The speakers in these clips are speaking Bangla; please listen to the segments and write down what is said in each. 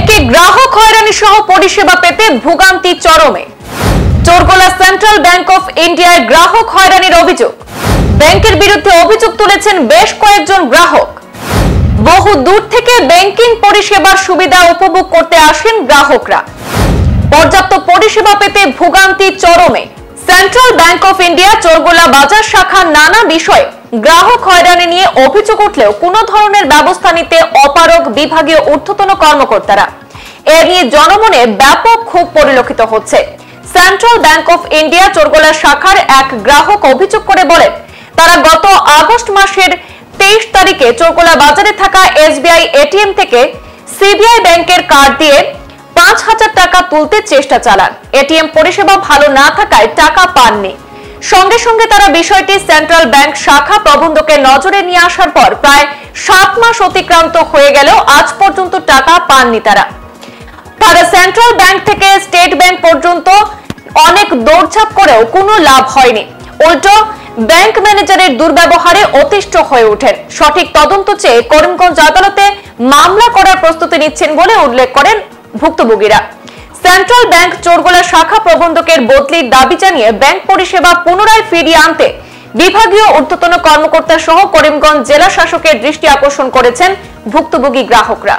ব্যাংকে গ্রাহক হয়রানি সহ পরিষেবা পেতে ভোগান্তি চরমে। চোরগোলা সেন্ট্রাল ব্যাংক অফ ইন্ডিয়ায় গ্রাহক হয়রানির অভিযোগ। ব্যাংকের বিরুদ্ধে অভিযোগ তুলেছেন বেশ কয়েকজন গ্রাহক। বহু দূর থেকে ব্যাংকিং পরিষেবার সুবিধা উপভোগ করতে আসেন গ্রাহকরা। পর্যাপ্ত পরিষেবা পেতে ভোগান্তি চরমে। Central bank of India Chorgola বাজার শাখার নানা বিষয়ে গ্রাহক হয়রানি নিয়ে অভিযোগ উঠলেও কোনো ধরনের ব্যবস্থা নিতে অপারগ বিভাগীয় ঊর্ধ্বতন কর্মকর্তারা। এ নিয়ে জনমনে ব্যাপক ক্ষোভ পরিলক্ষিত হচ্ছে। Central bank of India Chorgola শাখার এক গ্রাহক অভিযোগ করে বলেন, তারা গত আগস্ট মাসের 23 তারিখে চোরগোলা বাজারে থাকা এসবিআই এটিএম থেকে সিবিআই ব্যাংকের কার্ড দিয়ে 5,000 টাকা তুলতে চেষ্টা চালান। এটিএম পরিষেবা ভালো না থাকায় টাকা পাননি। সঙ্গে সঙ্গে তারা বিষয়টি সেন্ট্রাল ব্যাংক শাখা প্রবন্ধকের নজরে নিয়ে আসার পর প্রায় 7 মাস অতিক্রান্ত হয়ে গেলেও আজ পর্যন্ত টাকা পাননি তারা। সেন্ট্রাল ব্যাংক থেকে স্টেট ব্যাংক পর্যন্ত অনেক দৌড়ঝাঁপ করেও কোনো লাভ হয়নি। উল্টো ব্যাংক ম্যানেজারের দুর্ব্যবহারে অতিষ্ঠ হয়ে ওঠেন। সঠিক তদন্ত চেয়ে করিমগঞ্জ আদালতে মামলা করার প্রস্তুতি নিচ্ছেন বলে উল্লেখ করেন ভুক্তভোগীরা। সেন্ট্রাল ব্যাংক চোরগোলা শাখা প্রবন্ধকের বদলির দাবি জানিয়ে ব্যাংক পরিষেবা পুনরায় ফিরিয়ে আনতে বিভাগীয় ঊর্ধ্বতন কর্মকর্তা সহ করিমগঞ্জ জেলা শাসকের দৃষ্টি আকর্ষণ করেছেন ভুক্তভোগী গ্রাহকরা।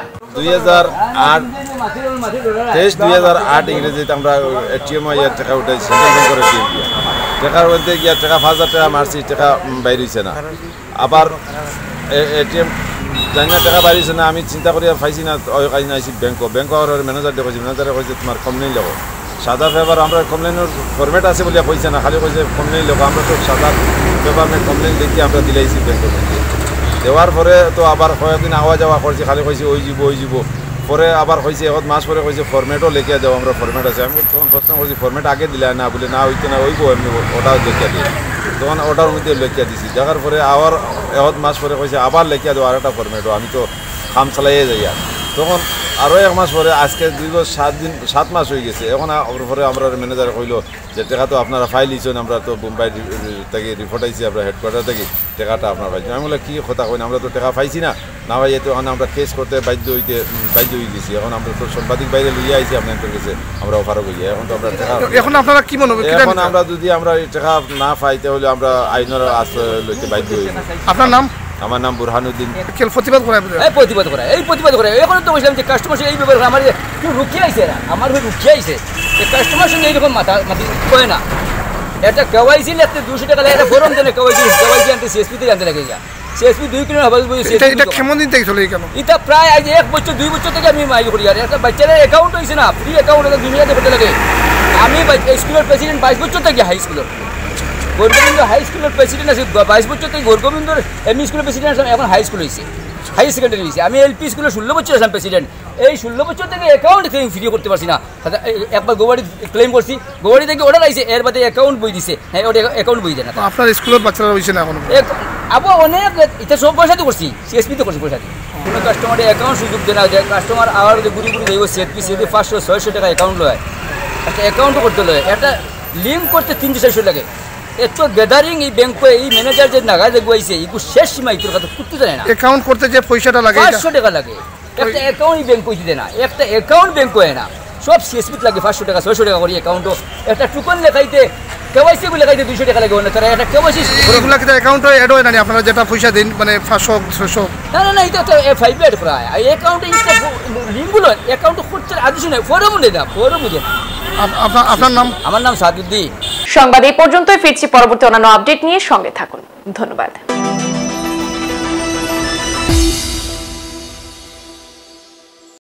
2008 ইংরেজিতে আমরা এটিএম টাকা উঠাইছি সেন্ট্রাল ব্যাংকের এটিএম দিয়ে টাকার মধ্যে গিয়া টাকা 5,000 টাকা মারছি, টাকা বাইর হয়েছে না। আবার এটিএম জানি না টাকা বাইর হয়েছে না, আমি চিন্তা করি পাইছি না। ওই কাজ আইসি ব্যাংক ম্যানেজার দেখেছি, ম্যানেজারে কইছে তোমার কমপ্লেন লেখো। সাদা পেপার আমরা কমপ্লেনের ফরম্যাট আছে বলে কইছে না, খালি কইছে কমপ্লেন লেখো। আমরা তো সাদা পেপার কমপ্লেন লিখে আমরা দিলাইছি ব্যাংকের মধ্যে। দেওয়ার পরে তো আবার কয়েকদিন আওয়া যাওয়া করছি, খালি কইছে ওই যাব। পরে আবার কইছে 1 মাস পরে কইছে ফরম্যাটও লিখে দেবো, আমরা ফরম্যাট আছে। আমি তখন প্রশ্ন করছি ফরম্যাট আগে দিলে না, বলে না ওইতে না ওইব, এমনি ওটাও লিখিয়া দিয়ে। তখন ওটার মধ্যে লিখিয়া দিছি। দেখার পরে আবার 1 মাস পরে কইছে আবার লিখিয়া দেবো আর একটা ফরম্যাটও। আমি তো কাম চালাইয়ে যাই। আর তখন আরও 1 মাস পরে আজকে দীর্ঘ 7 মাস হয়ে গেছে। এখন পরে আমরা ম্যানেজার কইলো যে টাকা তো আপনারা ফাইল দিয়েছেন, আমরা তো মুম্বাই থেকে রিপোর্ট আইছি, আমরা হেডকোয়ার্টার থেকে টাকাটা আপনারা পাইছি। আমি বলে কী কথা কই, আমরা তো টাকা পাইছি না, না ভাই এতে এখন আমরা কেস করতে বাধ্য হয়ে গেছি। এখন আমরা তো সাংবাদিক বাইরে লইয়া আইছি আপনাদের কাছে, আমরা অফারও করি। এখন তো আমরা টাকা, এখন আপনারা কি মনে হবে, এখন আমরা যদি আমরা টাকা না পাই তাহলে আমরা আইনের আশ্রয় লইতে বাধ্য হই। আপনার নাম? আমার নাম বুরহানুদ্দিন। প্রতিবাদ করে এখন তো বলছিলাম যে কাস্টমার সঙ্গে এই ব্যাপারে আমার রুকিয়ে আইছে না, আমার রুকিয়ে আইছে কাস্টমার সঙ্গে এইরকম মাথা কয় না। একটা কেওয়াইসি লাগতে 200 টাকা লাগে, একটা ফরম দেনে কেওয়াইসি আনতে সিএসপি থেকে আনতে লাগে। সিএসপি 2 কিলো হবে। এটা কেমন দিন থেকে চলে কেন? এটা প্রায় আজ 1 বছর 2 বছর থেকে আমি মাইল করি। আর একটা বাচ্চাদের অ্যাকাউন্ট হয়েছে না, ফ্রি অ্যাকাউন্ট 2000 টাকা লাগে। আমি স্কুলের প্রেসিডেন্ট 22 বছর থেকে, হাই স্কুলের গৌরগোবিন্দ হাই স্কুলের প্রেসিডেন্ট আছে 22 বছর থেকে। গৌরগোবিন্দর এমই স্কুলের প্রেসিডেন্ট এখন হাই স্কুল হয়েছে, হাই সেকেন্ডারি হয়েছে। আমি এলপি স্কুলে 16 বছর আসলাম প্রেসিডেন্ট। এই 16 বছর থেকে অ্যাকাউন্ট ফ্রি করতে পারছি না। একবার গৌবাড়ি ক্লেম করছি, গৌবাড়ি থেকে অর্ডার আইছে, এর বাদে অ্যাকাউন্ট বই দিছে। হ্যাঁ, ওটা অ্যাকাউন্ট বই দেয় না। আপনার স্কুলের বাচ্চারা হয়েছে না এখন? আবু অনেক এটা সব পয়সা তো করছি, সিএসপি তো করছি পয়সা দিয়ে। কোনো কাস্টমারের অ্যাকাউন্ট সুযোগ দেয় না। কাস্টমার আবার ঘুরি দেব সিএসপি 500-600 টাকা অ্যাকাউন্ট লয়। একটা অ্যাকাউন্টও করতে লয়, একটা লিঙ্ক করতে 300-400 লাগে। এত গ্যাদারিং এই ব্যাংকে, এই ম্যানেজার যে নাগা যে গুয়াইছে এগুলো শেষ সীমায় তোর কথা করতে জানে না। অ্যাকাউন্ট করতে যে পয়সাটা লাগে 500 টাকা লাগে। একটা অ্যাকাউন্ট ব্যাংক কইতে দেয় না, একটা অ্যাকাউন্ট ব্যাংক হয় না, সব সিএসপি লাগে 500 টাকা 600 টাকা করে অ্যাকাউন্টও। একটা টুকন লেখাইতে কেওয়াইসি গুলো লেখাইতে 200 টাকা লাগে। তারা একটা কেওয়াইসি এগুলো কি অ্যাকাউন্টে অ্যাড হয় না? আপনারা যেটা পয়সা দিন মানে 500-600? না, এটা তো F5 অ্যাড করা হয়। এই অ্যাকাউন্টে লিঙ্কগুলো অ্যাকাউন্ট করতে আদেশ নেই, ফরম নেই না, ফরম বুঝে না। আপনার নাম? আমার নাম সাদুদ্দিন। সংবাদ এই পর্যন্তই, ফিরছি পরবর্তী অন্যান্য আপডেট নিয়ে। সঙ্গে থাকুন, ধন্যবাদ।